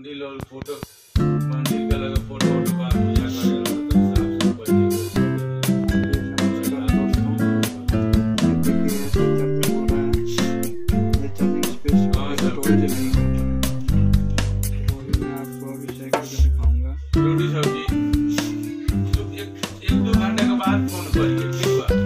मंदिर और फोटो मंदिर का लगा फोटो वोटो का पूजा करेगा तो साफ सुफ कर रोटी सब्जी तो एक दो घंटे के बाद फोन करिए ठीक बा।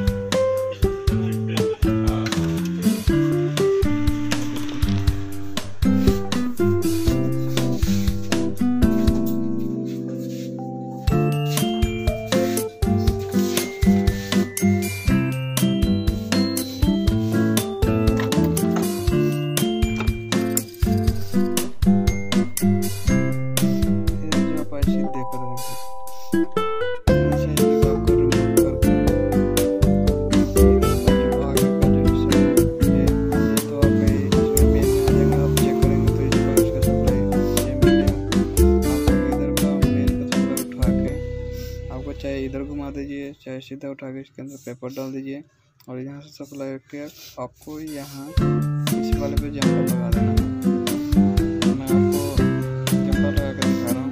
चाहे इधर घुमा दीजिए चाहे सीधा उठा के इसके अंदर पेपर डाल दीजिए और यहाँ से सप्लाई करके आपको यहाँ इस वाले पे जंपर लगा देना है। मैं आपको जंपर लगा के दिखा रहा हूँ।